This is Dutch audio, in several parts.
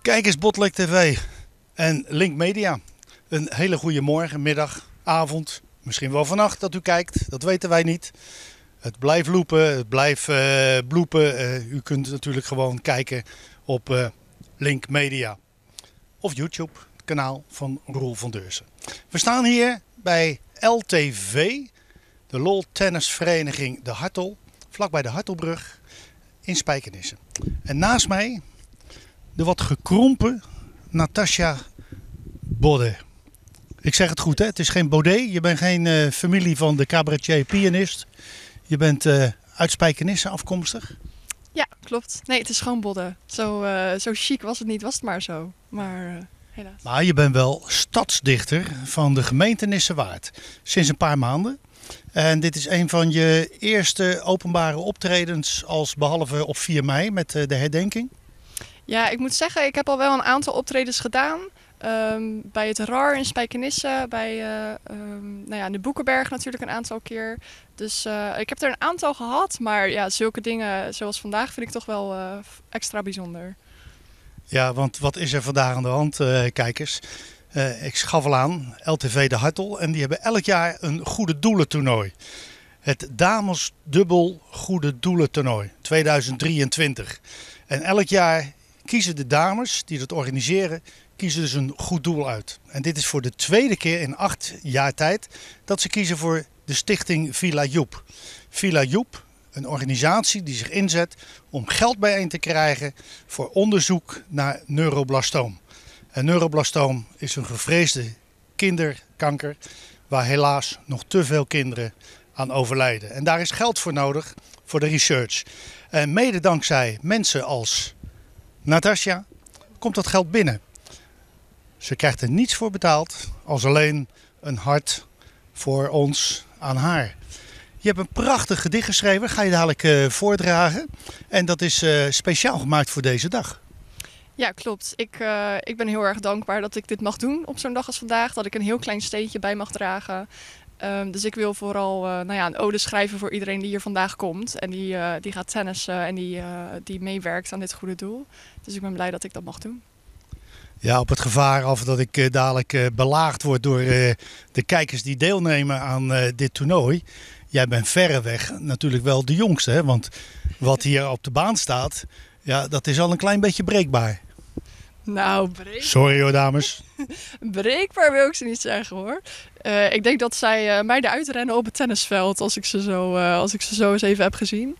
Kijkers Botlek TV en Link Media. Een hele goede morgen, middag, avond, misschien wel vannacht dat u kijkt. Dat weten wij niet. Het blijft loopen, het blijft bloepen. U kunt natuurlijk gewoon kijken op Link Media. Of YouTube, het kanaal van Roel van Deursen. We staan hier bij LTV, de LOL Tennisvereniging De Hartel. Vlakbij de Hartelbrug in Spijkenisse. En naast mij de wat gekrompen Natasja Baudet. Ik zeg het goed, hè? Het is geen Baudet. Je bent geen familie van de cabaretier-pianist. Je bent uit Spijkenisse afkomstig. Ja, klopt. Nee, het is gewoon Baudet. Zo chic was het niet, was het maar zo. Maar helaas. Maar je bent wel stadsdichter van de gemeente Nissewaard. Sinds een paar maanden. En dit is een van je eerste openbare optredens als behalve op 4 mei met de herdenking. Ja, ik moet zeggen, ik heb al wel een aantal optredens gedaan. Bij het RAR in Spijkenisse, bij de Boekenberg natuurlijk een aantal keer. Dus ik heb er een aantal gehad, maar ja, zulke dingen zoals vandaag vind ik toch wel extra bijzonder. Ja, want wat is er vandaag aan de hand, kijkers? Ik schaf al aan, LTV De Hartel, en die hebben elk jaar een goede doelentoernooi. Het Dames Dubbel Goede Doelentoernooi 2023. En elk jaar kiezen de dames die dat organiseren, kiezen dus een goed doel uit. En dit is voor de tweede keer in 8 jaar tijd dat ze kiezen voor de stichting Villa Joep. Villa Joep, een organisatie die zich inzet om geld bijeen te krijgen voor onderzoek naar neuroblastoom. En neuroblastoom is een gevreesde kinderkanker waar helaas nog te veel kinderen aan overlijden. En daar is geld voor nodig voor de research. En mede dankzij mensen als Natasja komt dat geld binnen. Ze krijgt er niets voor betaald als alleen een hart voor ons aan haar. Je hebt een prachtig gedicht geschreven, ga je dadelijk voordragen. En dat is speciaal gemaakt voor deze dag. Ja, klopt. Ik ben heel erg dankbaar dat ik dit mag doen op zo'n dag als vandaag. Dat ik een heel klein steentje bij mag dragen. Dus ik wil vooral een ode schrijven voor iedereen die hier vandaag komt. En die gaat tennissen en die meewerkt aan dit goede doel. Dus ik ben blij dat ik dat mag doen. Ja, op het gevaar af dat ik dadelijk belaagd word door de kijkers die deelnemen aan dit toernooi. Jij bent verreweg natuurlijk wel de jongste, hè? Want wat hier op de baan staat, ja, dat is al een klein beetje breekbaar. Nou, breekbaar. Sorry hoor, dames. Breekbaar wil ik ze niet zeggen hoor. Ik denk dat zij mij eruit rennen op het tennisveld als ik ze zo eens even heb gezien.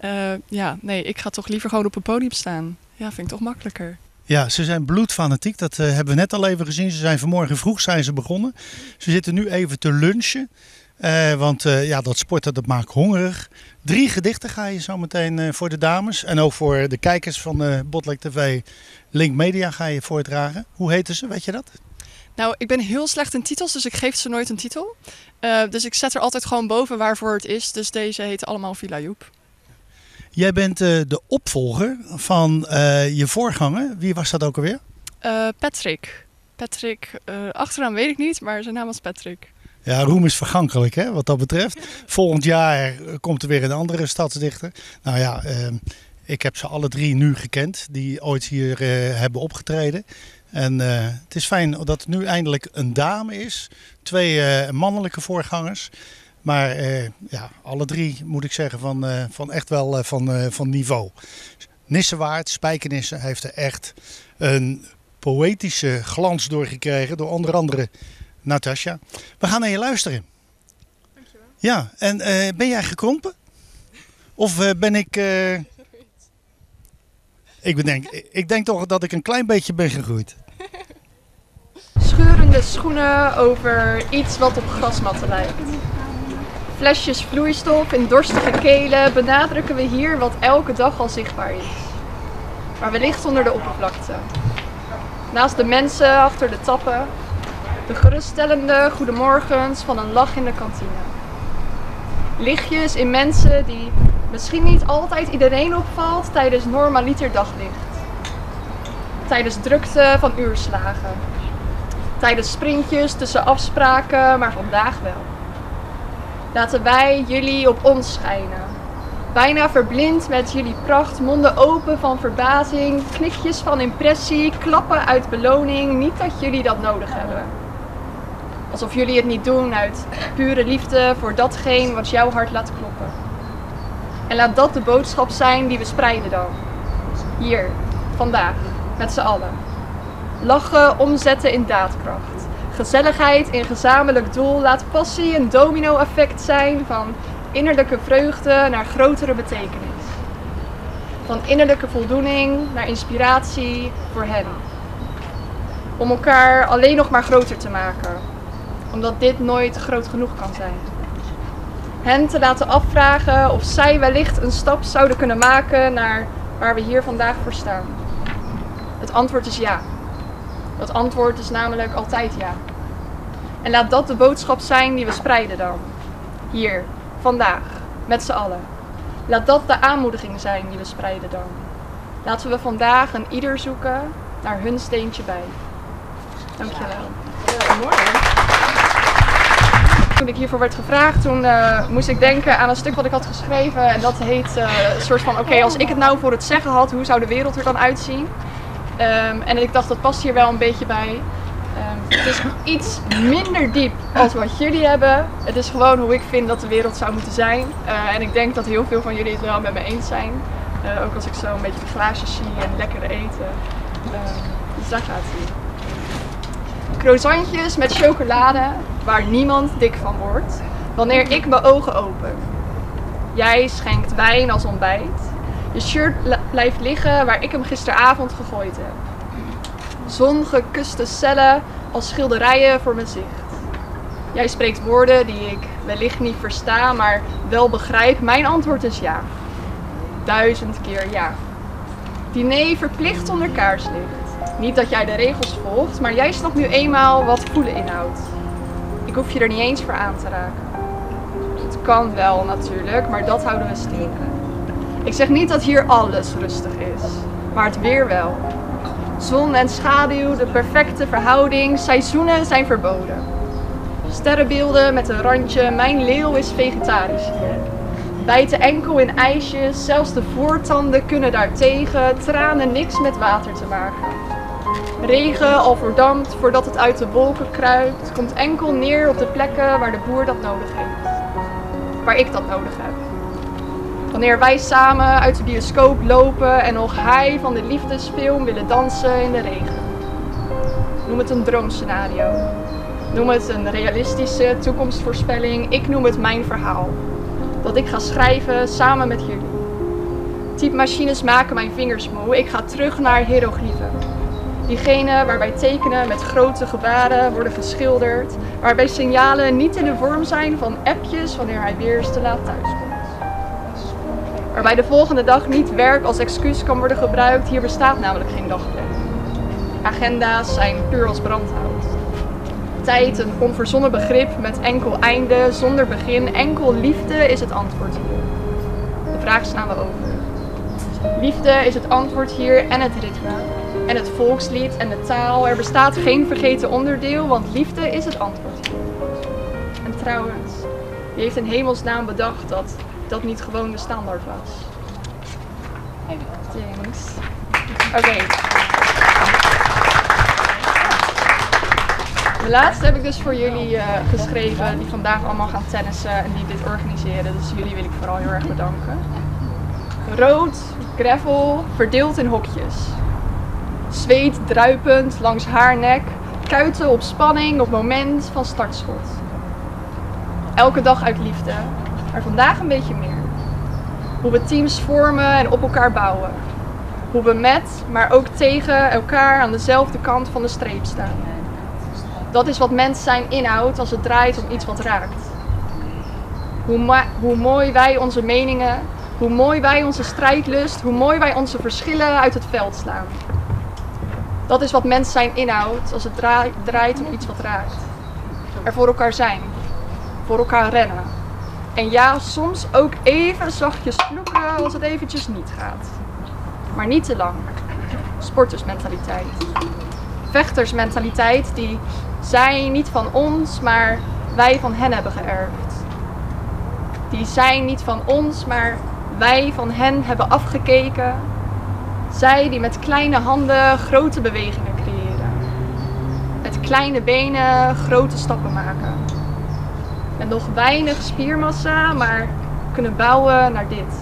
Ik ga toch liever gewoon op een podium staan. Ja, vind ik toch makkelijker. Ja, ze zijn bloedfanatiek. Dat hebben we net al even gezien. Ze zijn vanmorgen vroeg begonnen. Ze zitten nu even te lunchen. Want dat sporten dat maakt hongerig. 3 gedichten ga je zo meteen voor de dames. En ook voor de kijkers van Botlek TV Link Media ga je voordragen. Hoe heten ze, weet je dat? Nou, ik ben heel slecht in titels, dus ik geef ze nooit een titel. Dus ik zet er altijd gewoon boven waarvoor het is. Dus deze heten allemaal Villa Joep. Jij bent de opvolger van je voorganger. Wie was dat ook alweer? Patrick. Patrick, achternaam weet ik niet, maar zijn naam was Patrick. Ja, roem is vergankelijk, hè, wat dat betreft. Volgend jaar komt er weer een andere stadsdichter. Nou ja, ik heb ze alle 3 nu gekend die ooit hier hebben opgetreden. En het is fijn dat het nu eindelijk een dame is. 2 mannelijke voorgangers. Maar alle 3 moet ik zeggen van echt wel van niveau. Nissewaard, Spijkenisse heeft er echt een poëtische glans door gekregen. Door onder andere Natasja. We gaan naar je luisteren. Dankjewel. Ja, en ben jij gekrompen? Of ben ik... Ik denk toch dat ik een klein beetje ben gegroeid. Scheurende schoenen over iets wat op grasmatten lijkt. Flesjes vloeistof in dorstige kelen benadrukken we hier wat elke dag al zichtbaar is. Maar wellicht onder de oppervlakte. Naast de mensen achter de tappen. De geruststellende goedemorgens van een lach in de kantine. Lichtjes in mensen die misschien niet altijd iedereen opvalt tijdens normaliter daglicht. Tijdens drukte van uurslagen. Tijdens sprintjes tussen afspraken, maar vandaag wel. Laten wij jullie op ons schijnen. Bijna verblind met jullie pracht, monden open van verbazing, knikjes van impressie, klappen uit beloning, niet dat jullie dat nodig hebben. Alsof jullie het niet doen uit pure liefde voor datgene wat jouw hart laat kloppen. En laat dat de boodschap zijn die we spreiden dan. Hier, vandaag, met z'n allen. Lachen omzetten in daadkracht. Gezelligheid in gezamenlijk doel. Laat passie een domino-effect zijn van innerlijke vreugde naar grotere betekenis. Van innerlijke voldoening naar inspiratie voor hen. Om elkaar alleen nog maar groter te maken. Omdat dit nooit groot genoeg kan zijn. Hen te laten afvragen of zij wellicht een stap zouden kunnen maken naar waar we hier vandaag voor staan. Het antwoord is ja. Het antwoord is namelijk altijd ja. En laat dat de boodschap zijn die we spreiden dan. Hier, vandaag, met z'n allen. Laat dat de aanmoediging zijn die we spreiden dan. Laten we vandaag een ieder zoeken naar hun steentje bij. Dankjewel. Mooi. Toen ik hiervoor werd gevraagd, toen moest ik denken aan een stuk wat ik had geschreven. En dat heet een soort van, oké, als ik het nou voor het zeggen had, hoe zou de wereld er dan uitzien? En ik dacht, dat past hier wel een beetje bij. Het is iets minder diep als wat jullie hebben. Het is gewoon hoe ik vind dat de wereld zou moeten zijn. En ik denk dat heel veel van jullie het wel met me eens zijn. Ook als ik zo een beetje de glaasjes zie en lekker eten. Dus daar gaat hij. Croissantjes met chocolade, waar niemand dik van wordt, wanneer ik mijn ogen open. Jij schenkt wijn als ontbijt. Je shirt blijft liggen waar ik hem gisteravond gegooid heb. Zongekuste cellen als schilderijen voor mijn zicht. Jij spreekt woorden die ik wellicht niet versta, maar wel begrijp. Mijn antwoord is ja. 1000 keer ja. Diner verplicht onder kaarslicht. Niet dat jij de regels volgt, maar jij snapt nu eenmaal wat voelen inhoudt. Ik hoef je er niet eens voor aan te raken. Het kan wel natuurlijk, maar dat houden we stil. Ik zeg niet dat hier alles rustig is, maar het weer wel. Zon en schaduw, de perfecte verhouding, seizoenen zijn verboden. Sterrenbeelden met een randje, mijn leeuw is vegetarisch hier. Bijten enkel in ijsjes, zelfs de voortanden kunnen daartegen, tranen niks met water te maken. Regen al verdampt voordat het uit de wolken kruipt, komt enkel neer op de plekken waar de boer dat nodig heeft. Waar ik dat nodig heb. Wanneer wij samen uit de bioscoop lopen en nog high van de liefdesfilm willen dansen in de regen. Noem het een droomscenario. Noem het een realistische toekomstvoorspelling. Ik noem het mijn verhaal. Dat ik ga schrijven samen met jullie. Typemachines maken mijn vingers moe. Ik ga terug naar hieroglyphen. Diegene waarbij tekenen met grote gebaren worden geschilderd. Waarbij signalen niet in de vorm zijn van appjes wanneer hij weer eens te laat thuis komt. Waarbij de volgende dag niet werk als excuus kan worden gebruikt. Hier bestaat namelijk geen dagplanning. Agenda's zijn puur als brandhout. Tijd een onverzonnen begrip met enkel einde, zonder begin. Enkel liefde is het antwoord hier. De vraag slaan we over. Liefde is het antwoord hier en het ritme. En het volkslied en de taal. Er bestaat geen vergeten onderdeel, want liefde is het antwoord hier. En trouwens, wie heeft in hemelsnaam bedacht dat dat niet gewoon de standaard was? Thanks. Oké. De laatste heb ik dus voor jullie geschreven, die vandaag allemaal gaan tennissen en die dit organiseren. Dus jullie wil ik vooral heel erg bedanken. Rood, gravel, verdeeld in hokjes. Zweet druipend langs haar nek, kuiten op spanning op moment van startschot. Elke dag uit liefde, maar vandaag een beetje meer. Hoe we teams vormen en op elkaar bouwen. Hoe we met, maar ook tegen elkaar aan dezelfde kant van de streep staan. Dat is wat mens zijn inhoudt als het draait om iets wat raakt. Hoe mooi wij onze meningen, hoe mooi wij onze strijdlust, hoe mooi wij onze verschillen uit het veld slaan. Dat is wat mens zijn inhoudt als het draait om iets wat raakt. Er voor elkaar zijn, voor elkaar rennen. En ja, soms ook even zachtjes vloeken als het eventjes niet gaat. Maar niet te lang. Sportersmentaliteit. Vechtersmentaliteit die zij niet van ons, maar wij van hen hebben geërfd. Die zij niet van ons, maar wij van hen hebben afgekeken. Zij die met kleine handen grote bewegingen creëren. Met kleine benen grote stappen maken. Met nog weinig spiermassa, maar kunnen bouwen naar dit.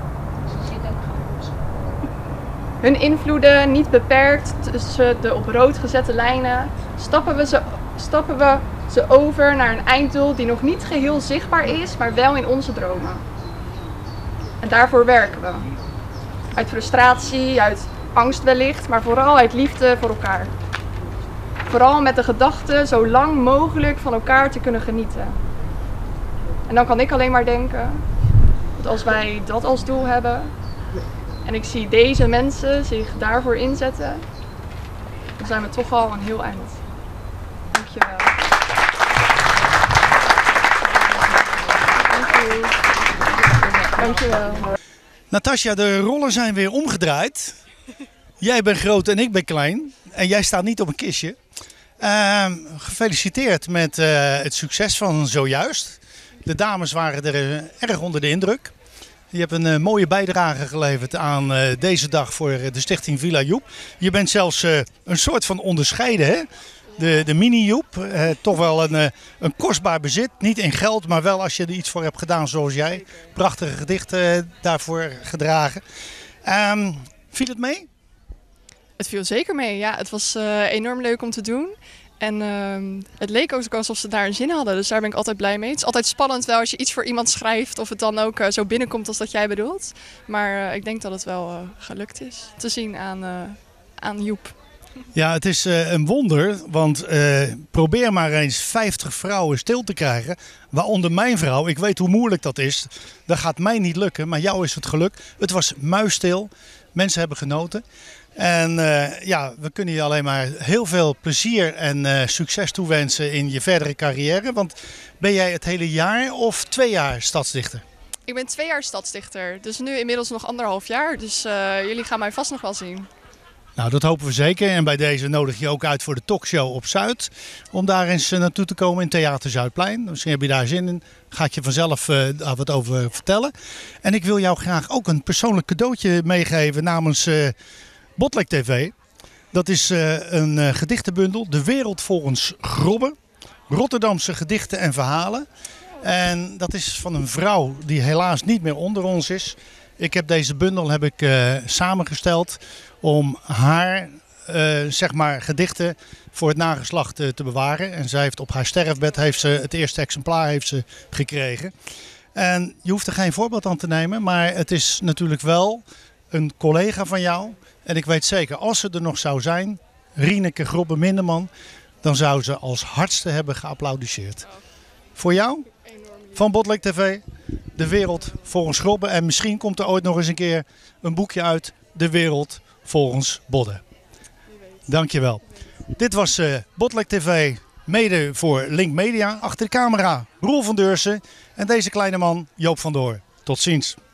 Hun invloeden niet beperkt tussen de op rood gezette lijnen, stappen we ze over naar een einddoel die nog niet geheel zichtbaar is, maar wel in onze dromen. En daarvoor werken we. Uit frustratie, uit angst wellicht, maar vooral uit liefde voor elkaar. Vooral met de gedachte zo lang mogelijk van elkaar te kunnen genieten. En dan kan ik alleen maar denken, dat als wij dat als doel hebben en ik zie deze mensen zich daarvoor inzetten, dan zijn we toch al een heel eind. Dankjewel. Dankjewel. Natasja, de rollen zijn weer omgedraaid. Jij bent groot en ik ben klein. En jij staat niet op een kistje. Gefeliciteerd met het succes van zojuist. De dames waren er erg onder de indruk. Je hebt een mooie bijdrage geleverd aan deze dag voor de stichting Villa Joep. Je bent zelfs een soort van onderscheiden, hè? De mini-Joep. Toch wel een kostbaar bezit. Niet in geld, maar wel als je er iets voor hebt gedaan zoals jij. Prachtige gedichten daarvoor gedragen. Viel het mee? Het viel zeker mee, ja. Het was enorm leuk om te doen. En het leek ook alsof ze daar een zin hadden. Dus daar ben ik altijd blij mee. Het is altijd spannend wel als je iets voor iemand schrijft. Of het dan ook zo binnenkomt als dat jij bedoelt. Maar ik denk dat het wel gelukt is. Te zien aan Joep. Ja, het is een wonder. Want probeer maar eens 50 vrouwen stil te krijgen. Waaronder mijn vrouw. Ik weet hoe moeilijk dat is. Dat gaat mij niet lukken. Maar jou is het gelukt. Het was muisstil. Mensen hebben genoten. En we kunnen je alleen maar heel veel plezier en succes toewensen in je verdere carrière. Want ben jij het hele jaar of 2 jaar stadsdichter? Ik ben 2 jaar stadsdichter. Dus nu inmiddels nog 1,5 jaar. Dus jullie gaan mij vast nog wel zien. Nou, dat hopen we zeker. En bij deze nodig je ook uit voor de talkshow op Zuid. Om daar eens naartoe te komen in Theater Zuidplein. Misschien heb je daar zin in. Ga ik je vanzelf daar wat over vertellen. En ik wil jou graag ook een persoonlijk cadeautje meegeven namens Botlek TV. Dat is een gedichtenbundel. De wereld volgens Grobbe. Rotterdamse gedichten en verhalen. En dat is van een vrouw die helaas niet meer onder ons is. Ik heb deze bundel samengesteld om haar gedichten voor het nageslacht te bewaren. En zij heeft op haar sterfbed het eerste exemplaar gekregen. En je hoeft er geen voorbeeld aan te nemen, maar het is natuurlijk wel een collega van jou. En ik weet zeker, als ze er nog zou zijn, Rieneke Grobbe-Minderman, dan zou ze als hardste hebben geapplaudisseerd. Voor jou, van Botlek TV, de wereld volgens Grobbe. En misschien komt er ooit nog eens een keer een boekje uit, de wereld volgens Bodde. Dankjewel. Dit was Botlek TV, mede voor Link Media. Achter de camera Roel van Deursen en deze kleine man Joop van Door. Tot ziens.